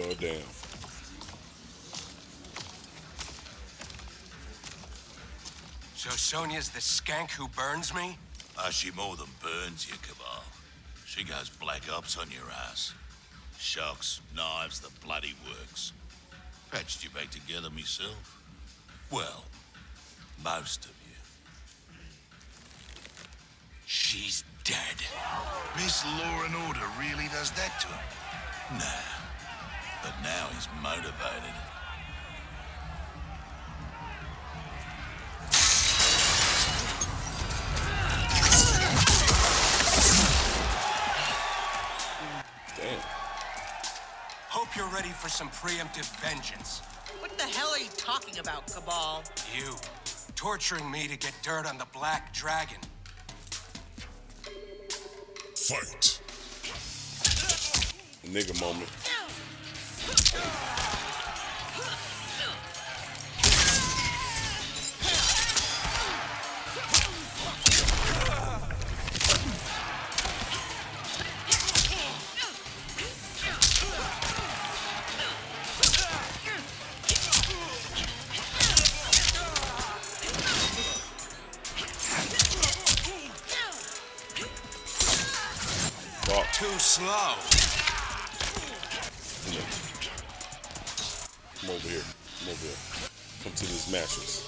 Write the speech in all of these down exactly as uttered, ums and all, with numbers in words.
Well, damn. So Sonia's the skank who burns me? Ah, she more than burns you, Cabal. She goes black ops on your ass. Shocks, knives, the bloody works. Patched you back together myself. Well, most of you. She's dead. Miss Law and Order really does that to him? Nah. But now he's motivated. Damn. Hope you're ready for some preemptive vengeance. What the hell are you talking about, Cabal? You, torturing me to get dirt on the Black Dragon. Fight. Nigga moment. Too slow. Come over here. Come over here. Come to this mattress.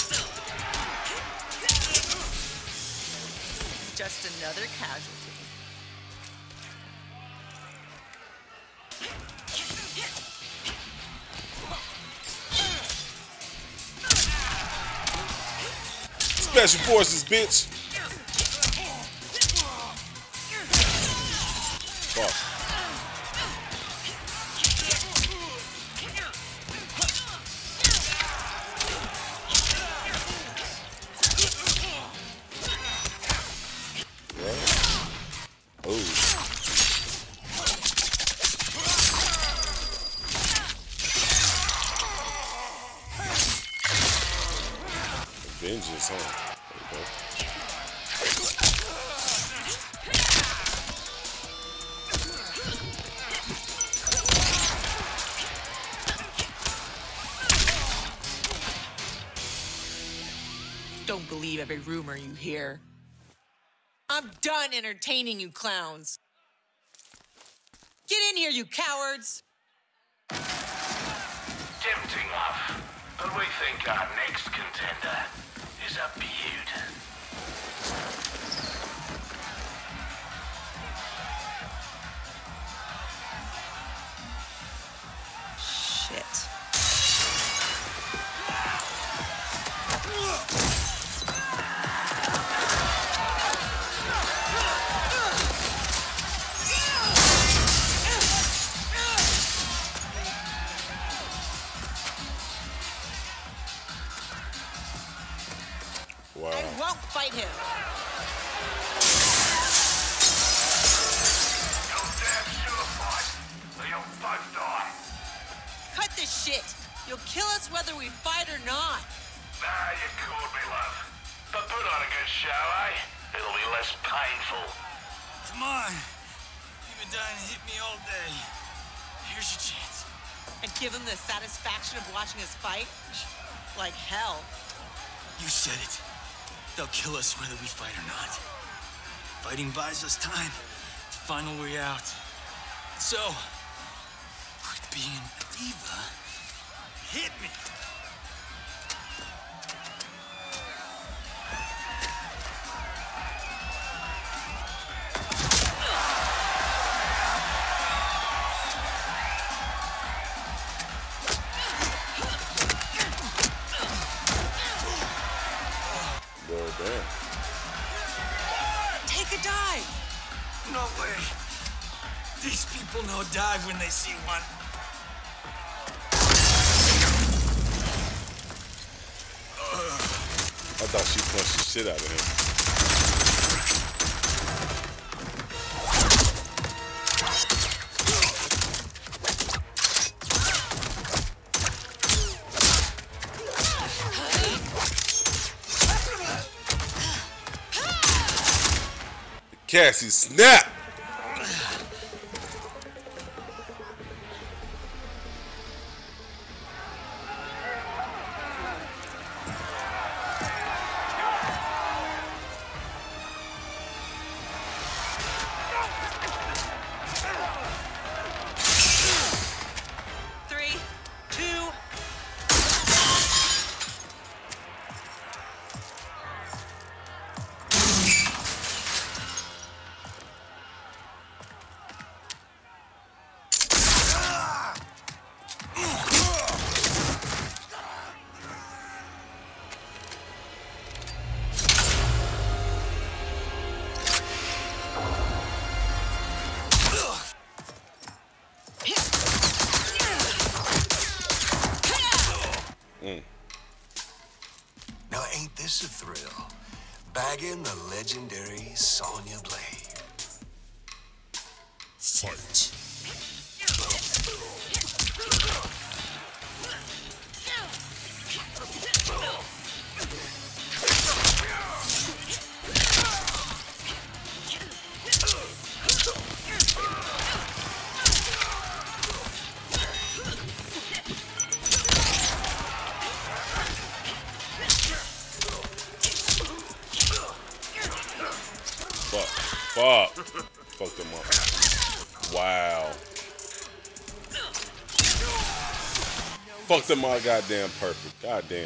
Just another casualty. Special forces, bitch. Fuck. Oh. Vengeance, huh? There you go. Don't believe every rumor you hear. I'm done entertaining you clowns. Get in here, you cowards! Tempting enough, but we think our next contender is a beaut. Shit. Wow. I won't fight him. You'll damn sure fight, or you'll both die. Cut this shit. You'll kill us whether we fight or not. Nah, you called me, love. But put on a good show, eh? It'll be less painful. Come on. You've been dying to hit me all day. Here's your chance. And give him the satisfaction of watching us fight? Like hell. You said it. They'll kill us whether we fight or not. Fighting buys us time to find a way out. So, quit being a diva. Hit me. Well, damn. Take a dive. No way. These people know dive when they see one. I thought she punched the shit out of him. Cassie, snap! this a thrill? Bagging the legendary Sonya Blade. Fight. Fuck. Fuck. Fuck them up. Wow. Fuck them all goddamn perfect. Goddamn.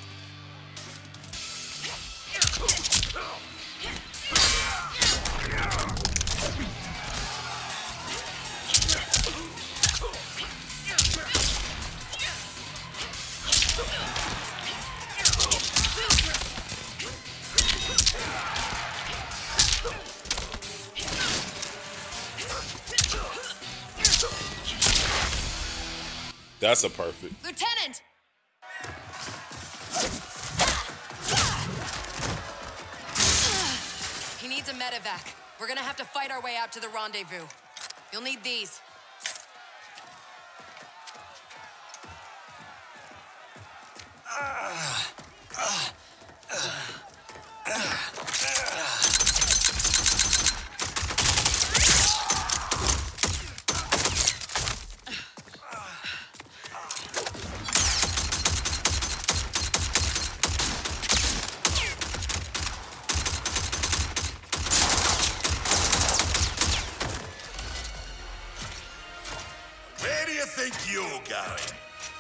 That's a perfect. Lieutenant! He needs a medevac. We're gonna have to fight our way out to the rendezvous. You'll need these. Where do you think you're going?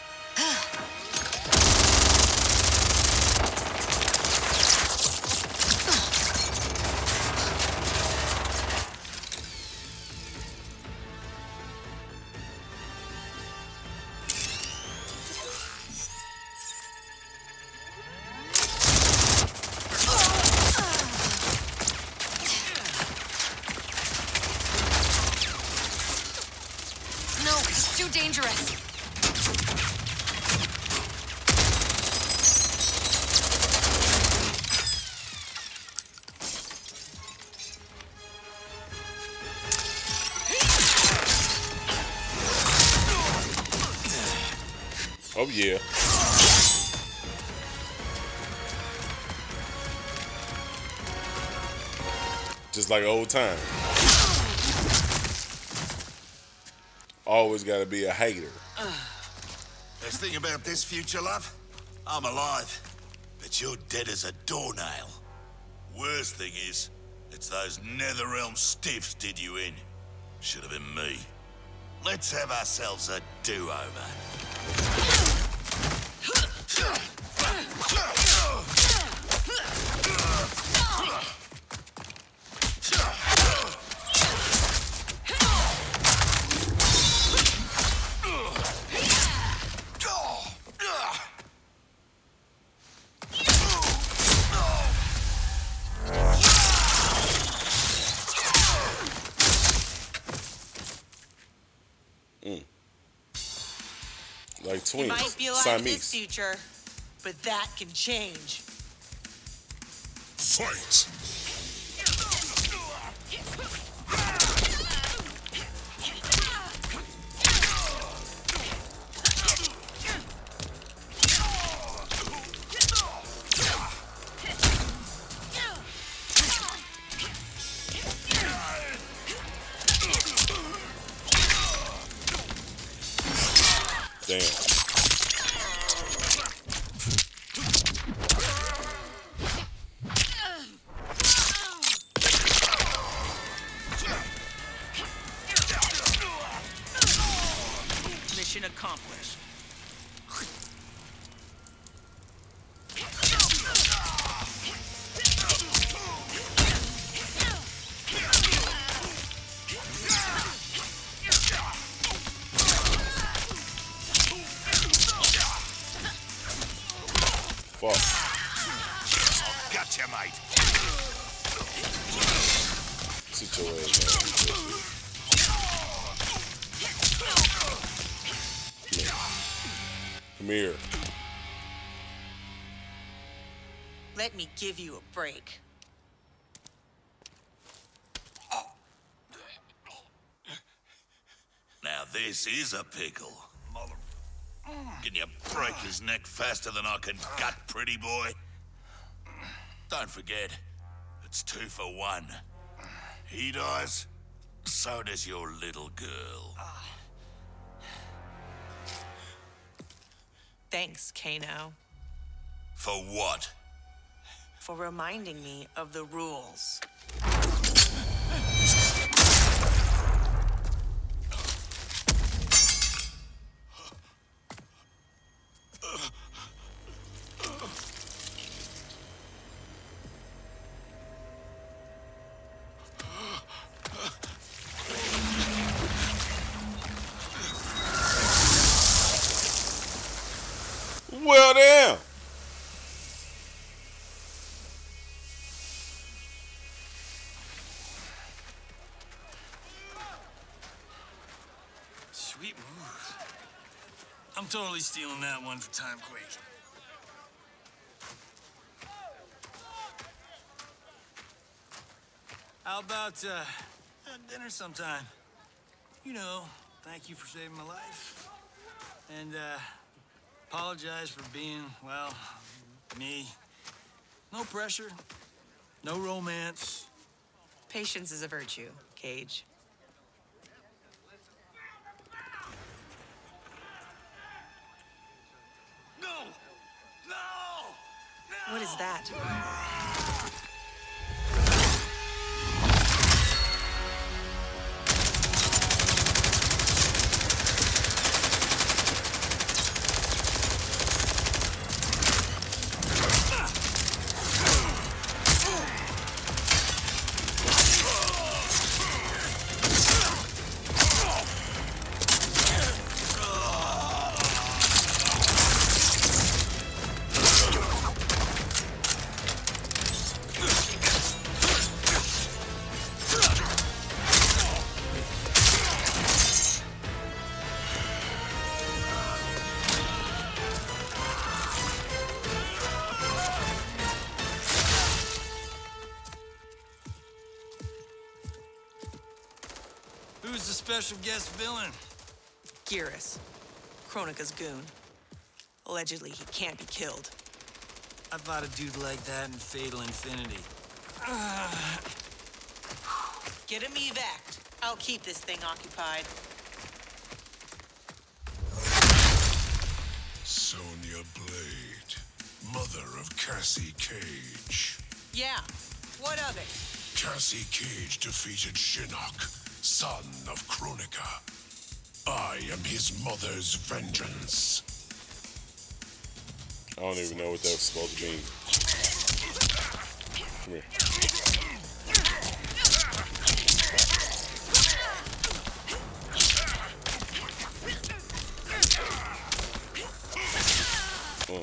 No, it's too dangerous. Oh yeah. Just like old time. Always gotta be a hater. Best thing about this future, love? I'm alive, but you're dead as a doornail. Worst thing is, it's those Netherrealm stiffs did you in. Should have been me. Let's have ourselves a do-over. Mm. Like twins. You might be alive in this Siamese. future, but that can change. Fight. Damn. Mission accomplished. Fuck. Gotcha, mate. Sit your ass down. Come here. Let me give you a break. Now this is a pickle. Mother... Can you break his neck faster than I can gut, pretty boy? Don't forget, it's two for one. He dies, so does your little girl. Thanks, Kano. For what? For reminding me of the rules. Well, damn. Sweet move. I'm totally stealing that one for Timequake. How about, uh, dinner sometime? You know, thank you for saving my life. And, uh, apologize for being, well, me. No pressure, no romance. Patience is a virtue, Cage. No! No! No! What is that? Who's the special guest villain? Geras, Kronika's goon. Allegedly, he can't be killed. I fought a dude like that in Fatal Infinity. Get him evac. I'll keep this thing occupied. Sonya Blade, mother of Cassie Cage. Yeah, what of it? Cassie Cage defeated Shinnok, son of Kronika. I am his mother's vengeance. I don't even know what that was supposed to mean. Come here. Oh.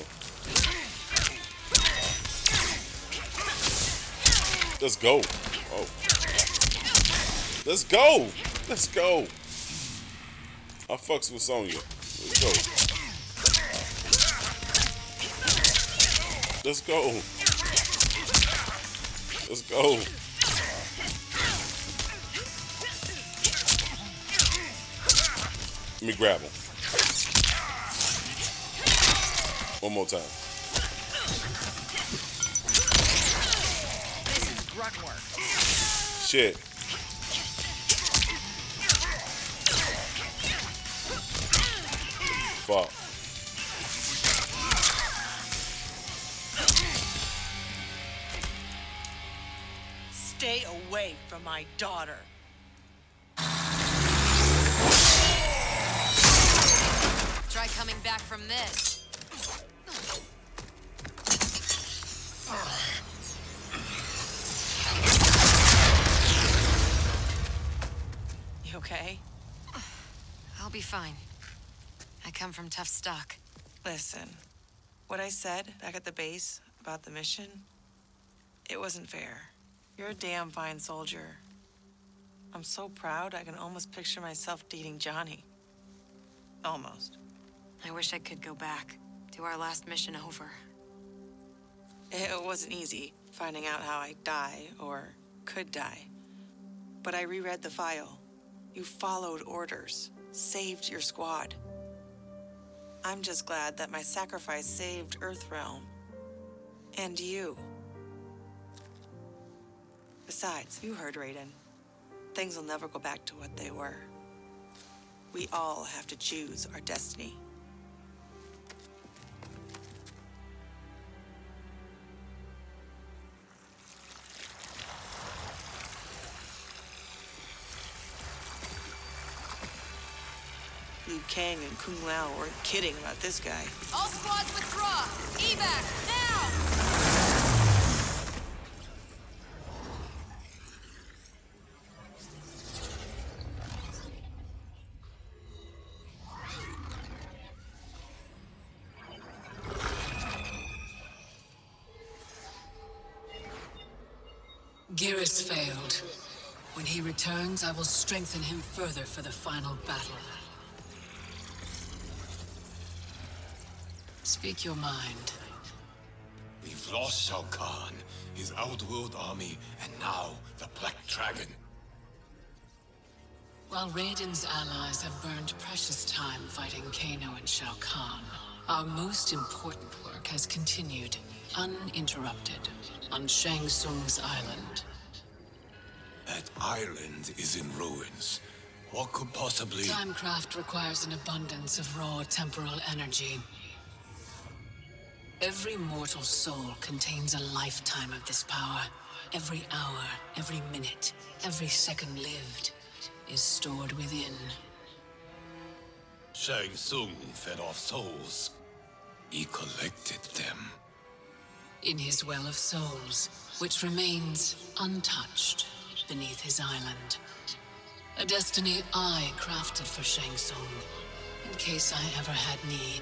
Let's go. Oh. Let's go. Let's go. I fucks with Sonya. Let's go. Let's go. Let's go. Let me grab him. One more time. This is grunt work. Shit. Fuck. Stay away from my daughter. Try coming back from this. You okay? I'll be fine. I come from tough stock. Listen, what I said back at the base about the mission, it wasn't fair. You're a damn fine soldier. I'm so proud I can almost picture myself dating Johnny. Almost. I wish I could go back. Do our last mission over. It wasn't easy finding out how I die or could die. But I reread the file. You followed orders, saved your squad. I'm just glad that my sacrifice saved Earthrealm. And you. Besides, you heard Raiden. Things will never go back to what they were. We all have to choose our destiny. Liu Kang and Kung Lao weren't kidding about this guy. All squads withdraw! Evac, now! Geras failed. When he returns, I will strengthen him further for the final battle. Speak your mind. We've lost Shao Kahn, his Outworld army, and now the Black Dragon. While Raiden's allies have burned precious time fighting Kano and Shao Kahn, our most important work has continued, uninterrupted, on Shang Tsung's island. That island is in ruins. What could possibly... Timecraft requires an abundance of raw temporal energy. Every mortal soul contains a lifetime of this power. Every hour, every minute, every second lived is stored within. Shang Tsung fed off souls. He collected them. In his Well of Souls, which remains untouched beneath his island. A destiny I crafted for Shang Tsung, in case I ever had need.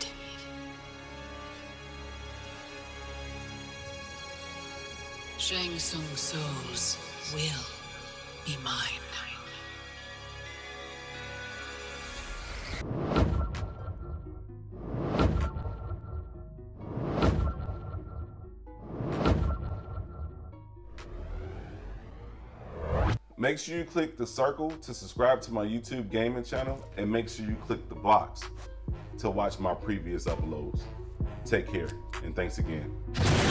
Shang Tsung's souls will be mine. Make sure you click the circle to subscribe to my YouTube gaming channel, and make sure you click the box to watch my previous uploads. Take care, and thanks again.